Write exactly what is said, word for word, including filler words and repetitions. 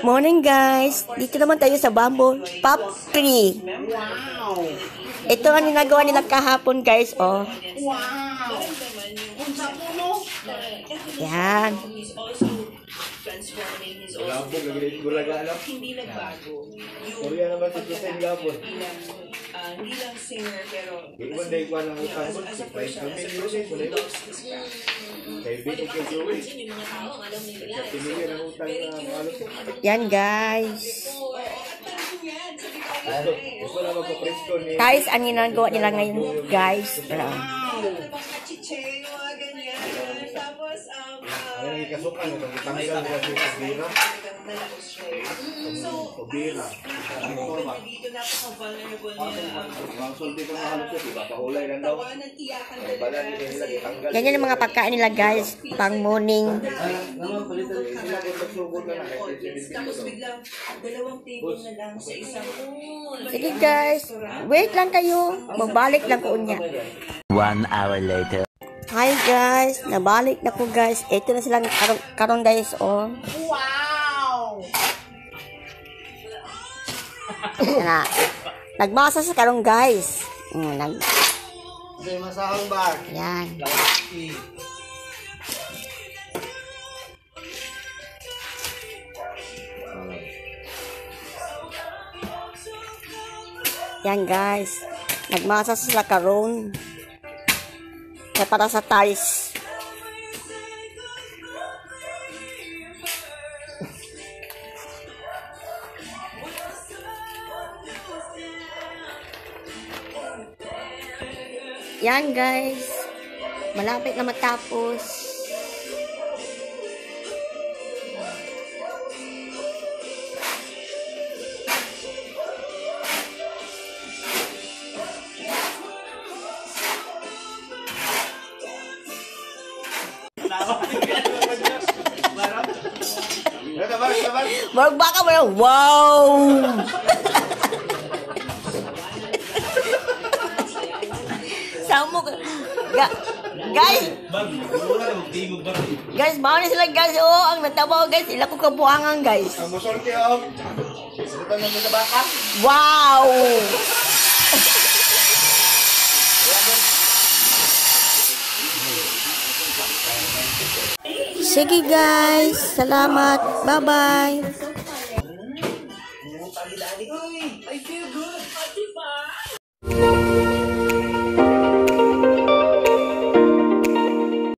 Morning guys, dito naman tayo sa Bamboo Pop Tree. Wow! Ito ang ginagawa nila kahapon guys, oh. Wow! Unsa po no? Yan. Gabon, nagiging gulaga alam. Hindi nagbago. Korea naman si Kuseng Gabon. Bilang, ah, hindi lang singer, pero Iwan na ikuan ang utang mo. as a Kahit person, ang as a video person ko who na yun. loves his craft. Kay Big o kay Joey. Yung mga tao, alam nila yan. Pinili ang utang na malos. Yan guys. Gusto na magpapresko ni... Guys, ang ginagawa nila ngayon guys. Uh, Chiche, mga ganyan. Tapos, um, Ano yung ikasukan? Itong itanggal nila si Kubira. So, Kubira. dito napaka-vulnerable niya. Mga soldi ka mahalap siya, diba? Pahulay lang daw. Tawanan, iyakan Ang balan nila nila itanggal. yan yung mga pagkain nila guys. Pang morning. Naman, palitan nila kung nagsugod na lang. Tapos biglang, dalawang table na lang sa isang Sige guys, wait lang kayo. Magbalik lang ko unya. One hour later. Hi guys, nabalik na ko guys. Ito na silang karon, karon guys, oh. Wow! Na. Nagmasa sa karon guys. Mm, nag Sa masahang bar. yan. Yan guys. Nagmasa sila karon. Kaya para sa tiles. Yan guys. Malapit na matapos. Marag baka mo yun. Wow! Samo ka. Ga guys! Guys, bawa na sila guys. Oo, ang natabaw guys. Ila ko kabuangan guys. Ang musorte o. Ito na sa baka. Wow! Sige guys. Salamat. Bye-bye. I feel good. Pati pa.